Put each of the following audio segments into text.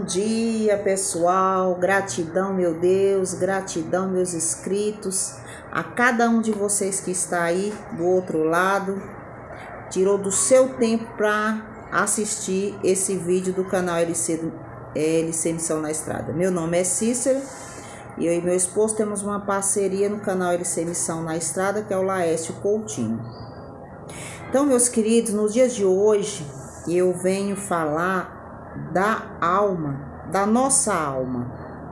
Bom dia, pessoal. Gratidão, meu Deus, gratidão, meus inscritos, a cada um de vocês que está aí do outro lado, tirou do seu tempo para assistir esse vídeo do canal LC Missão na Estrada. Meu nome é Cícera e eu e meu esposo temos uma parceria no canal LC Missão na Estrada, que é o Laércio Coutinho. Então, meus queridos, nos dias de hoje eu venho falar da alma, da nossa alma.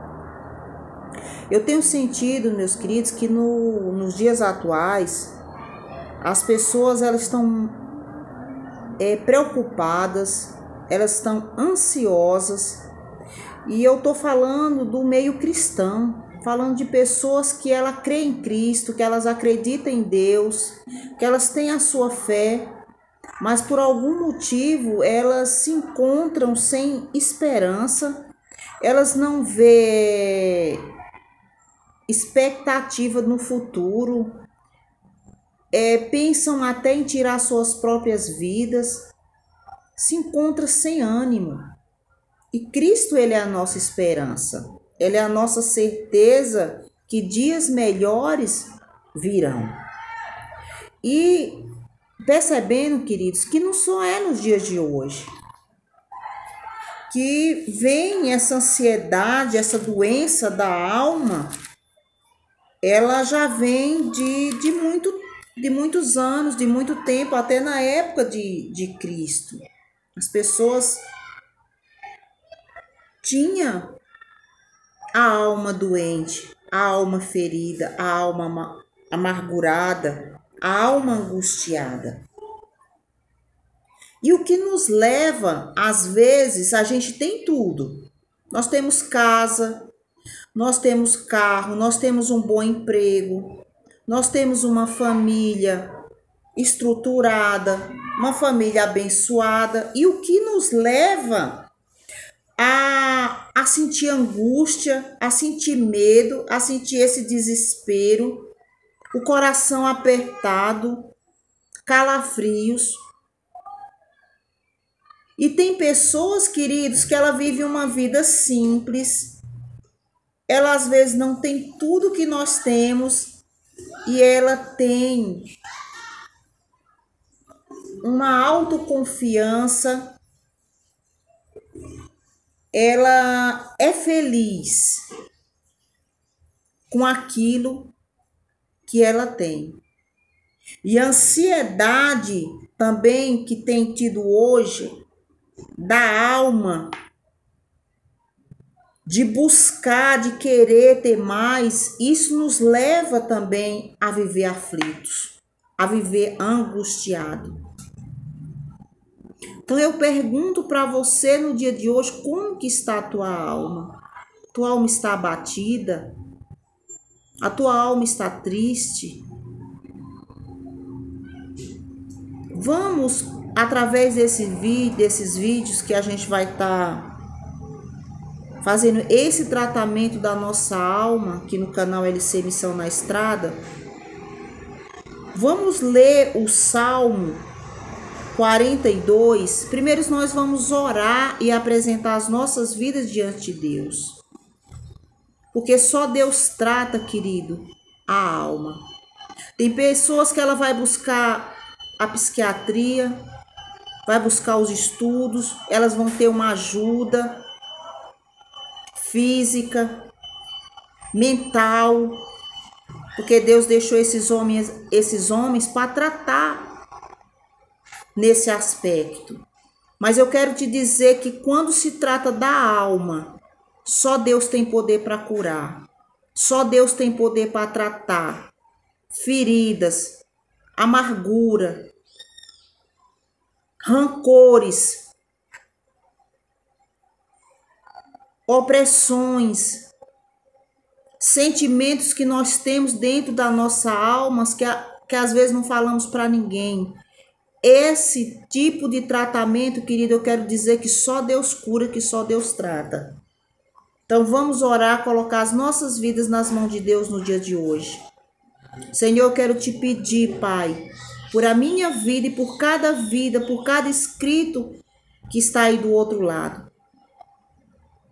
Eu tenho sentido, meus queridos, que nos dias atuais as pessoas elas estão preocupadas, elas estão ansiosas, e eu tô falando do meio cristão, falando de pessoas que ela crê em Cristo, que elas acreditam em Deus, que elas têm a sua fé, mas por algum motivo elas se encontram sem esperança, elas não vê expectativa no futuro, pensam até em tirar suas próprias vidas, se encontram sem ânimo. E Cristo, ele é a nossa esperança, ele é a nossa certeza que dias melhores virão. E percebendo, queridos, que não só é nos dias de hoje que vem essa ansiedade, essa doença da alma, ela já vem de muitos anos, de muito tempo, até na época de Cristo. As pessoas tinham a alma doente, a alma ferida, a alma amargurada, a alma angustiada. E o que nos leva, às vezes, a gente tem tudo. Nós temos casa, nós temos carro, nós temos um bom emprego, nós temos uma família estruturada, uma família abençoada. E o que nos leva a sentir angústia, a sentir medo, a sentir esse desespero, o coração apertado, calafrios. E tem pessoas, queridos, que ela vive uma vida simples, ela às vezes não tem tudo que nós temos e ela tem uma autoconfiança, ela é feliz com aquilo que ela tem. E a ansiedade também que tem tido hoje da alma, de buscar, de querer ter mais, isso nos leva também a viver aflitos, a viver angustiado. Então eu pergunto para você no dia de hoje, como que está a tua alma? Tua alma está abatida? A tua alma está triste? Vamos, através desses vídeos que a gente vai estar fazendo esse tratamento da nossa alma, aqui no canal LC Missão na Estrada, vamos ler o Salmo 42. Primeiro nós vamos orar e apresentar as nossas vidas diante de Deus. Porque só Deus trata, querido, a alma. Tem pessoas que ela vai buscar a psiquiatria, vai buscar os estudos, elas vão ter uma ajuda física, mental, porque Deus deixou esses homens para tratar nesse aspecto. Mas eu quero te dizer que quando se trata da alma, só Deus tem poder para curar, só Deus tem poder para tratar feridas, amargura, rancores, opressões, sentimentos que nós temos dentro da nossa alma que às vezes não falamos para ninguém. Esse tipo de tratamento, querido, eu quero dizer que só Deus cura, que só Deus trata. Então vamos orar, colocar as nossas vidas nas mãos de Deus no dia de hoje. Senhor, eu quero te pedir, Pai, por a minha vida e por cada inscrito que está aí do outro lado.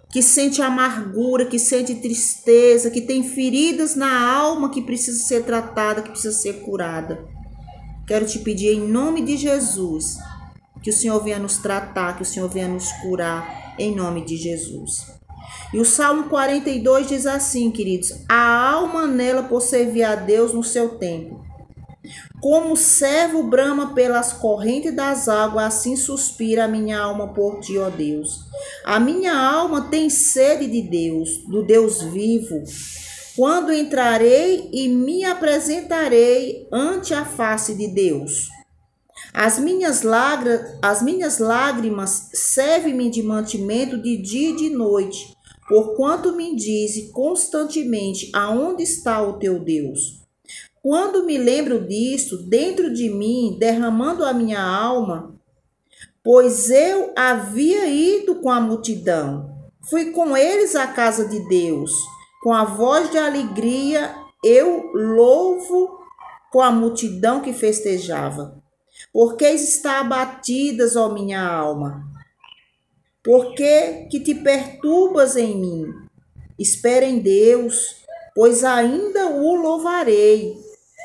que sente amargura, que sente tristeza, que tem feridas na alma que precisa ser tratada, que precisa ser curada. Quero te pedir em nome de Jesus, que o Senhor venha nos tratar, que o Senhor venha nos curar, em nome de Jesus. E o Salmo 42 diz assim, queridos: a alma anela por servir a Deus no seu tempo. Como o servo brama pelas correntes das águas, assim suspira a minha alma por ti, ó Deus. A minha alma tem sede de Deus, do Deus vivo. Quando entrarei e me apresentarei ante a face de Deus. As minhas lágrimas servem-me de mantimento de dia e de noite, porquanto me dize constantemente: aonde está o teu Deus? Quando me lembro disto, dentro de mim, derramando a minha alma, pois eu havia ido com a multidão, fui com eles à casa de Deus, com a voz de alegria eu louvo com a multidão que festejava. Porque está abatidas, ó minha alma? Por que te perturbas em mim? Espera em Deus, pois ainda o louvarei.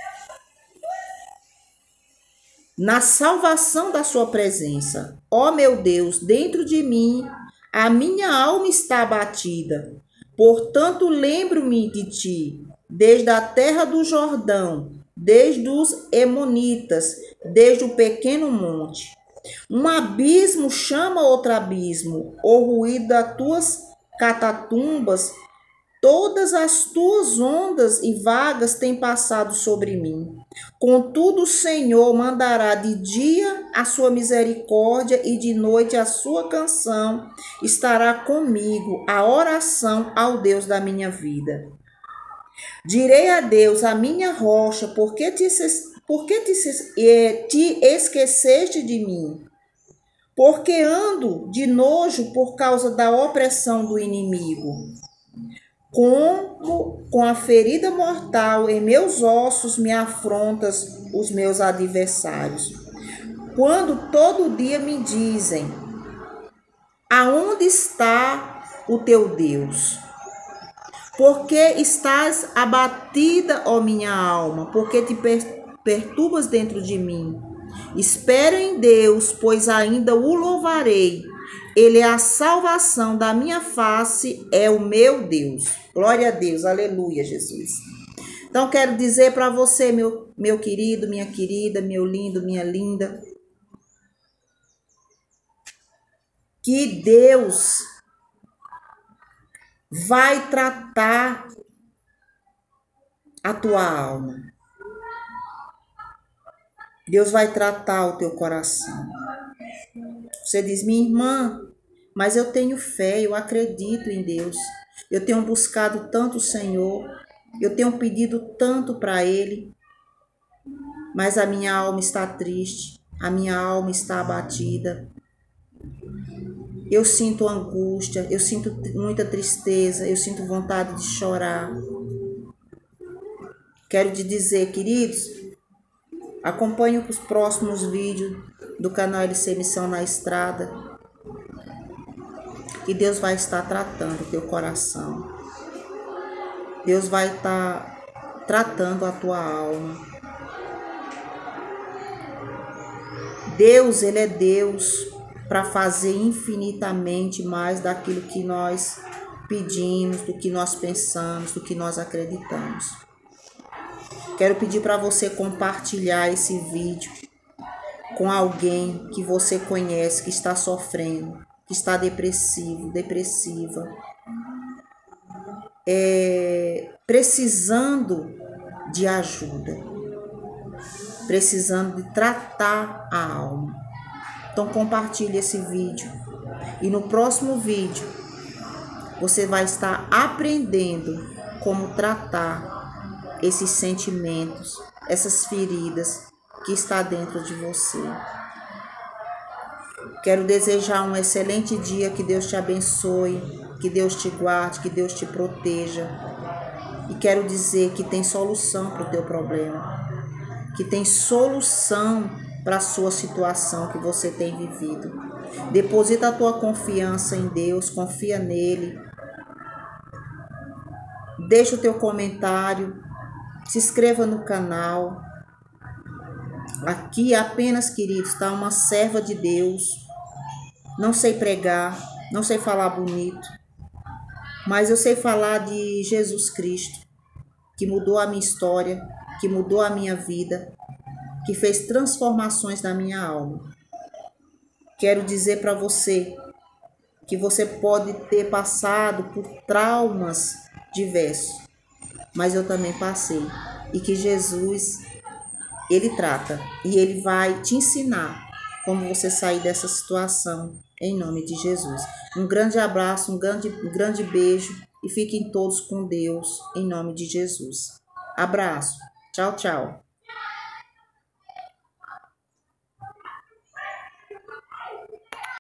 Na salvação da sua presença. Ó meu Deus, dentro de mim, a minha alma está abatida. Portanto, lembro-me de ti, desde a terra do Jordão, desde os Emonitas, desde o pequeno monte. Um abismo chama outro abismo, o ruído das tuas catatumbas. Todas as tuas ondas e vagas têm passado sobre mim. Contudo, o Senhor mandará de dia a sua misericórdia e de noite a sua canção estará comigo, a oração ao Deus da minha vida. Direi a Deus, a minha rocha, por que te esqueceste de mim? Porque ando de nojo por causa da opressão do inimigo. Como com a ferida mortal em meus ossos me afrontas os meus adversários. Quando todo dia me dizem: aonde está o teu Deus? Porque estás abatida, ó minha alma? Porque te perturbas dentro de mim? Espera em Deus, pois ainda o louvarei. Ele é a salvação da minha face, é o meu Deus. Glória a Deus, aleluia, Jesus. Então, quero dizer para você, meu querido, minha querida, meu lindo, minha linda, que Deus vai tratar a tua alma. Deus vai tratar o teu coração. Você diz: minha irmã, mas eu tenho fé, eu acredito em Deus. Eu tenho buscado tanto o Senhor, eu tenho pedido tanto para Ele, mas a minha alma está triste, a minha alma está abatida. Eu sinto angústia, eu sinto muita tristeza, eu sinto vontade de chorar. Quero te dizer, queridos, acompanhe os próximos vídeos do canal LC Missão na Estrada, que Deus vai estar tratando o teu coração. Deus vai estar tratando a tua alma. Deus, Ele é Deus para fazer infinitamente mais daquilo que nós pedimos, do que nós pensamos, do que nós acreditamos. Quero pedir para você compartilhar esse vídeo com alguém que você conhece, que está sofrendo, que está depressivo, depressiva, precisando de ajuda, precisando de tratar a alma. Então compartilhe esse vídeo e no próximo vídeo você vai estar aprendendo como tratar esses sentimentos, essas feridas que está dentro de você. Quero desejar um excelente dia, que Deus te abençoe, que Deus te guarde, que Deus te proteja. E quero dizer que tem solução para o teu problema, que tem solução para a sua situação que você tem vivido. Deposita a tua confiança em Deus, confia nele. Deixa o teu comentário, se inscreva no canal. Aqui apenas, queridos, está uma serva de Deus. Não sei pregar, não sei falar bonito, mas eu sei falar de Jesus Cristo, que mudou a minha história, que mudou a minha vida, que fez transformações na minha alma. Quero dizer para você que você pode ter passado por traumas diversos, mas eu também passei, e que Jesus, ele trata e ele vai te ensinar como você sair dessa situação, em nome de Jesus. Um grande abraço, um grande beijo e fiquem todos com Deus, em nome de Jesus. Abraço. Tchau, tchau.